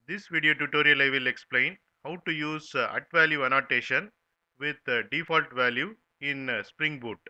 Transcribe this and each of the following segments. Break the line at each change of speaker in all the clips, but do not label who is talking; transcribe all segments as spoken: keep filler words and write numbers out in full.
This video tutorial I will explain how to use uh, at value annotation with uh, default value in uh, Spring Boot.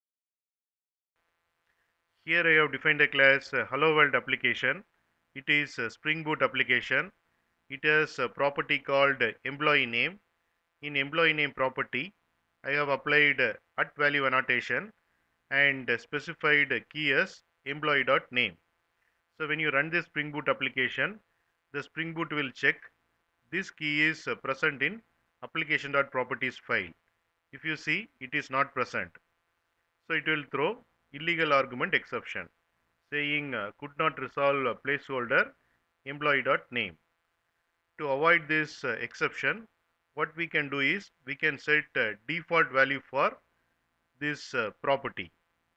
Here I have defined a class uh, Hello World application. It is a Spring Boot application. It has a property called uh, employee name. In employee name property, I have applied uh, at value annotation and uh, specified uh, key as employee.name. So when you run this Spring Boot application, the Spring Boot will check this key is uh, present in application.properties file. If you see it is not present, so it will throw illegal argument exception saying uh, could not resolve uh, placeholder employee.name. To avoid this uh, exception, what we can do is we can set uh, default value for this uh, property.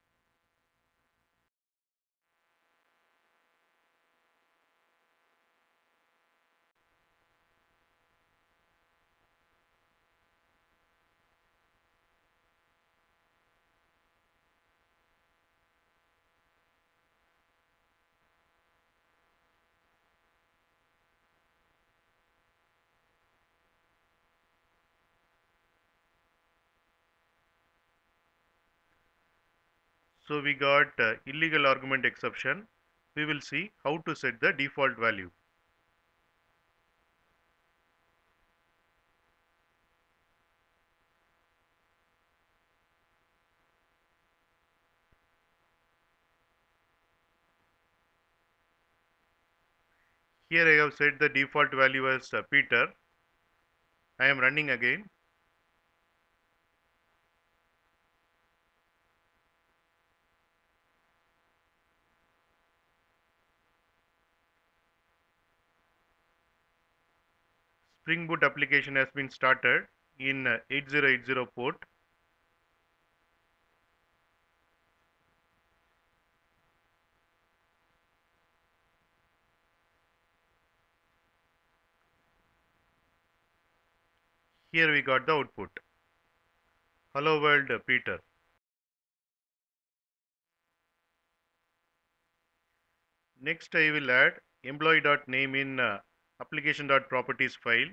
So we got uh, illegal argument exception. We will see how to set the default value. Here I have set the default value as uh, Peter. I am running again. Spring Boot application has been started in uh, eighty eighty port. Here we got the output. Hello world uh, Peter. Next I will add employee.name in uh, application.properties file.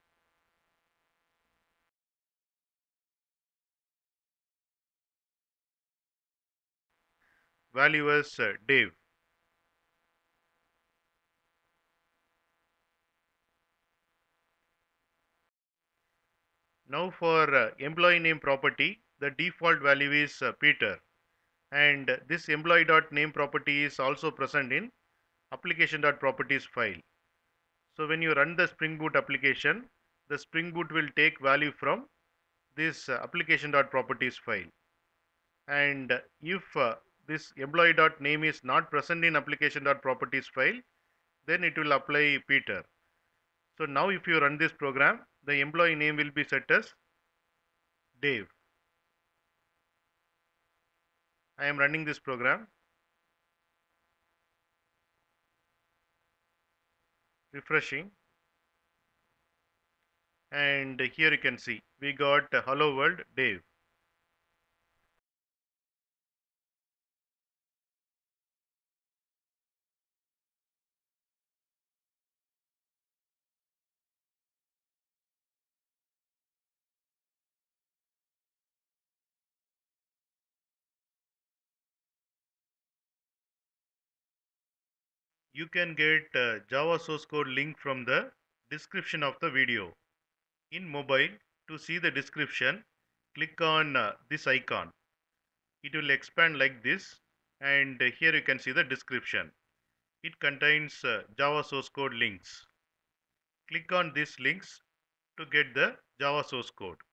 Value as uh, Dave. Now for uh, employee name property, the default value is uh, Peter, and this employee.name property is also present in application.properties file. So when you run the Spring Boot application, the Spring Boot will take value from this uh, application.properties file, and if uh, this employee.name is not present in application.properties file, then it will apply Peter. So now if you run this program, the employee name will be set as Dave. I am running this program, refreshing, and here you can see we got uh, hello world Dave. You can get uh, Java source code link from the description of the video. In mobile, to see the description, click on uh, this icon. It will expand like this, and uh, here you can see the description. It contains uh, Java source code links. Click on these links to get the Java source code.